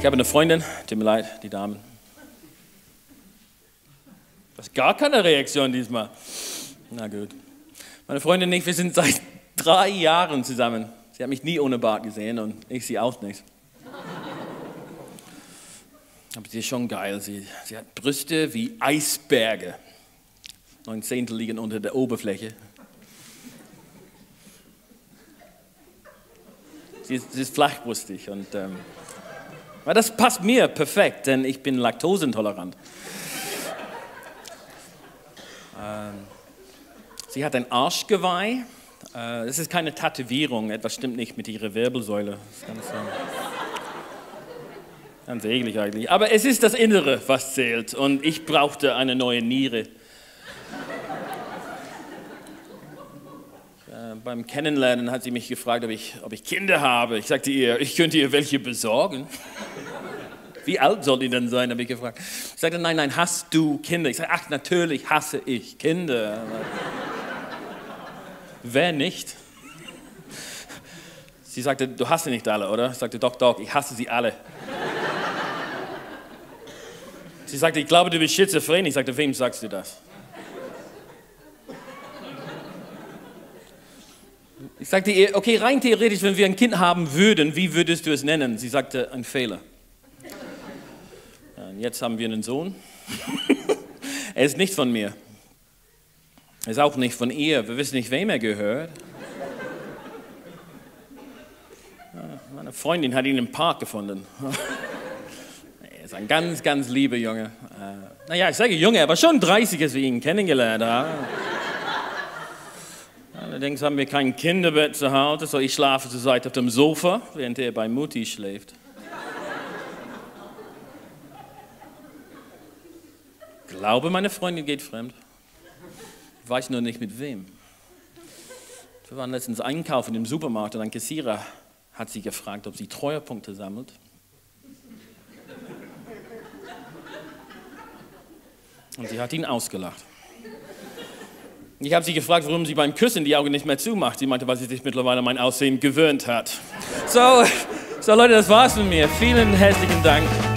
Ich habe eine Freundin, tut mir leid, die Damen. Das ist gar keine Reaktion diesmal. Na gut. Meine Freundin und ich, wir sind seit 3 Jahren zusammen. Sie hat mich nie ohne Bart gesehen und ich sie auch nicht. Aber sie ist schon geil. Sie hat Brüste wie Eisberge. 9 Zehntel liegen unter der Oberfläche. Sie ist flachbrustig und aber das passt mir perfekt, denn ich bin laktoseintolerant. Sie hat ein Arschgeweih. Es ist keine Tätowierung, etwas stimmt nicht mit ihrer Wirbelsäule. Das ist ganz eklig eigentlich. Aber es ist das Innere, was zählt und ich brauchte eine neue Niere. Beim Kennenlernen hat sie mich gefragt, ob ich Kinder habe. Ich sagte ihr, ich könnte ihr welche besorgen. Wie alt soll die denn sein, habe ich gefragt. Ich sagte, nein, hast du Kinder? Ich sagte, ach, natürlich hasse ich Kinder. Wer nicht? Sie sagte, du hasst sie nicht alle, oder? Ich sagte, doch, ich hasse sie alle. Sie sagte, ich glaube, du bist schizophren. Ich sagte, wem sagst du das? Ich sagte ihr, okay, rein theoretisch, wenn wir ein Kind haben würden, wie würdest du es nennen? Sie sagte, ein Fehler. Und jetzt haben wir einen Sohn. Er ist nicht von mir. Er ist auch nicht von ihr. Wir wissen nicht, wem er gehört. Meine Freundin hat ihn im Park gefunden. Er ist ein ganz, ganz lieber Junge. Naja, ich sage Junge, aber schon 30, als wir ihn kennengelernt haben. Allerdings haben wir kein Kinderbett zu Hause, so ich schlafe zurzeit auf dem Sofa, während er bei Mutti schläft. Ich glaube, meine Freundin geht fremd. Ich weiß nur nicht mit wem. Wir waren letztens einkaufen im Supermarkt und ein Kassierer hat sie gefragt, ob sie Treuepunkte sammelt. Und sie hat ihn ausgelacht. Ich habe sie gefragt, warum sie beim Küssen die Augen nicht mehr zumacht. Sie meinte, weil sie sich mittlerweile an mein Aussehen gewöhnt hat. So Leute, das war's von mir. Vielen herzlichen Dank.